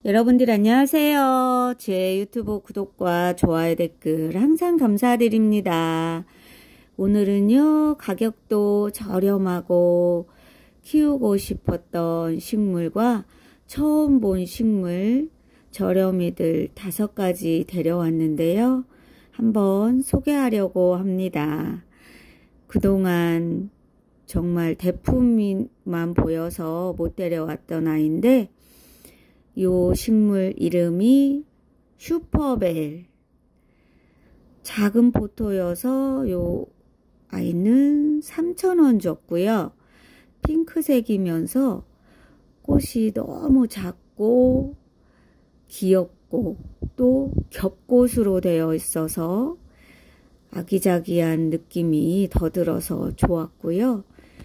여러분들 안녕하세요. 제 유튜브 구독과 좋아요 댓글 항상 감사드립니다. 오늘은요, 가격도 저렴하고 키우고 싶었던 식물과 처음 본 식물 저렴이들 5가지 데려왔는데요. 한번 소개하려고 합니다. 그동안 정말 대품만 보여서 못 데려왔던 아이인데, 요 식물 이름이 슈퍼벨. 작은 포토여서 요 아이는 3,000원 줬고요. 핑크색이면서 꽃이 너무 작고 귀엽고 또 겹꽃으로 되어 있어서 아기자기한 느낌이 더 들어서 좋았고요.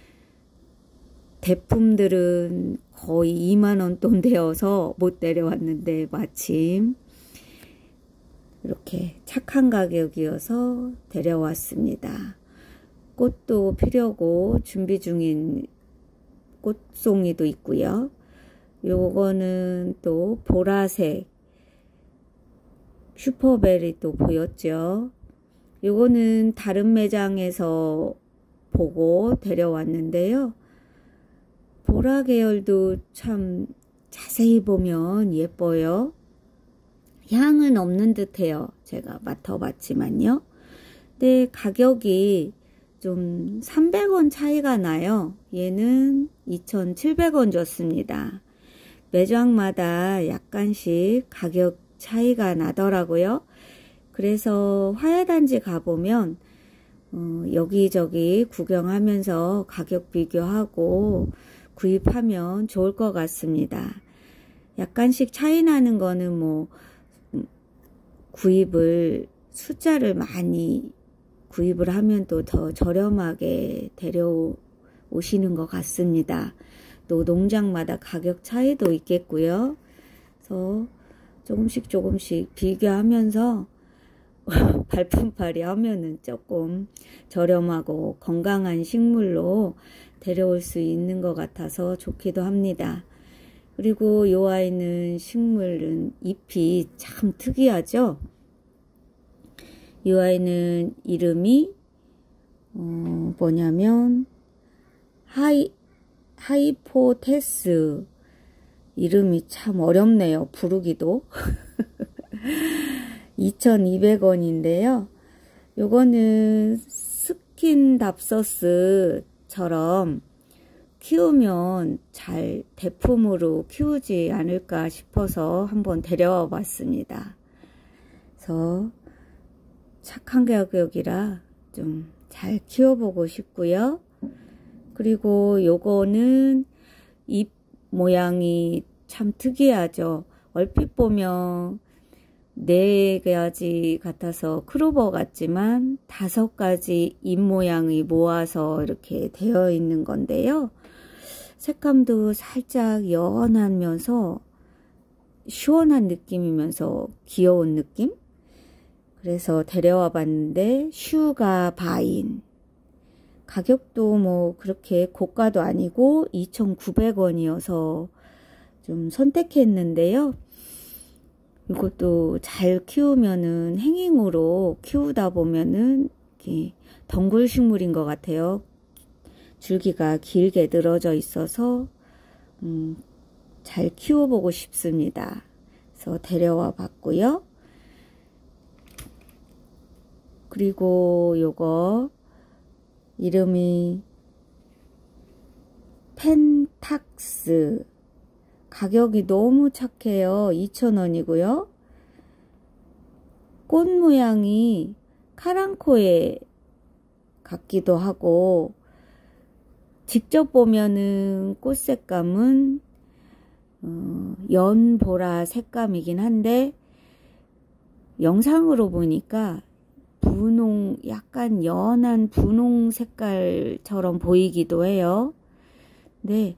대품들은 거의 2만원 돈 되어서 못 데려왔는데 마침 이렇게 착한 가격이어서 데려왔습니다. 꽃도 피려고 준비 중인 꽃송이도 있고요. 요거는 또 보라색 슈퍼벨이 또 보였죠. 요거는 다른 매장에서 보고 데려왔는데요. 보라 계열도 참 자세히 보면 예뻐요. 향은 없는 듯해요. 제가 맡아봤지만요. 근데 가격이 좀 300원 차이가 나요. 얘는 2,700원 줬습니다. 매장마다 약간씩 가격 차이가 나더라고요. 그래서 화훼단지 가보면 여기저기 구경하면서 가격 비교하고 구입하면 좋을 것 같습니다. 약간씩 차이 나는 거는 뭐 숫자를 많이 구입을 하면 또 더 저렴하게 데려오시는 것 같습니다. 또 농장마다 가격 차이도 있겠고요. 그래서 조금씩 비교하면서 발품팔이 하면은 조금 저렴하고 건강한 식물로 데려올 수 있는 것 같아서 좋기도 합니다. 그리고 이 아이는 식물은 잎이 참 특이하죠. 이 아이는 이름이 뭐냐면 하이포테스. 이름이 참 어렵네요. 부르기도. 2,200원인데요. 요거는 스킨답서스처럼 키우면 잘 대품으로 키우지 않을까 싶어서 한번 데려와 봤습니다. 그래서 착한 가격이라 좀 잘 키워보고 싶고요. 그리고 요거는 잎 모양이 참 특이하죠. 얼핏 보면 4가지 같아서 크로버 같지만 5가지 잎 모양이 모아서 이렇게 되어 있는 건데요. 색감도 살짝 연하면서 시원한 느낌이면서 귀여운 느낌? 그래서 데려와 봤는데 슈가바인. 가격도 뭐 그렇게 고가도 아니고 2,900원이어서 좀 선택했는데요. 이것도 잘 키우면은 행잉으로 키우다 보면은 이렇게 덩굴식물인 것 같아요. 줄기가 길게 늘어져 있어서 잘 키워보고 싶습니다. 그래서 데려와 봤고요. 그리고 요거 이름이 펜탁스. 가격이 너무 착해요. 2,000원이고요. 꽃 모양이 카랑코에 같기도 하고 직접 보면은 꽃 색감은 연보라 색감이긴 한데 영상으로 보니까 분홍, 약간 연한 분홍 색깔처럼 보이기도 해요. 근데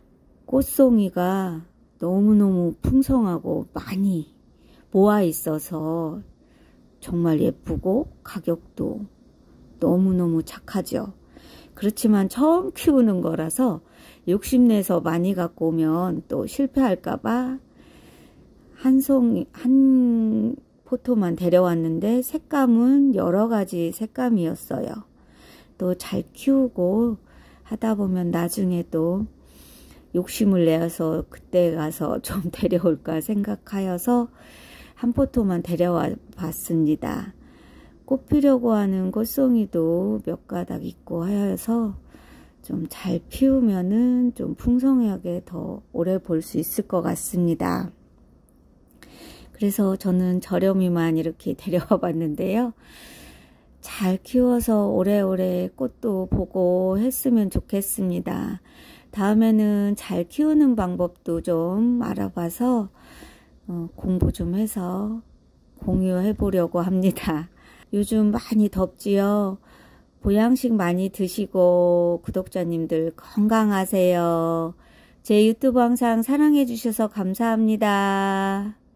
꽃송이가 너무너무 풍성하고 많이 모아 있어서 정말 예쁘고 가격도 너무너무 착하죠. 그렇지만 처음 키우는 거라서 욕심내서 많이 갖고 오면 또 실패할까봐 한 포토만 데려왔는데 색감은 여러 가지 색감이었어요. 또 잘 키우고 하다 보면 나중에 또 욕심을 내어서 그때 가서 좀 데려올까 생각하여서 한 포토만 데려와 봤습니다. 꽃 피려고 하는 꽃송이도 몇 가닥 있고 하여서 좀 잘 피우면은 좀 풍성하게 더 오래 볼 수 있을 것 같습니다. 그래서 저는 저렴이만 이렇게 데려와 봤는데요. 잘 키워서 오래오래 꽃도 보고 했으면 좋겠습니다. 다음에는 잘 키우는 방법도 좀 알아봐서 공부 좀 해서 공유해 보려고 합니다. 요즘 많이 덥지요. 보양식 많이 드시고 구독자님들 건강하세요. 제 유튜브 항상 사랑해 주셔서 감사합니다.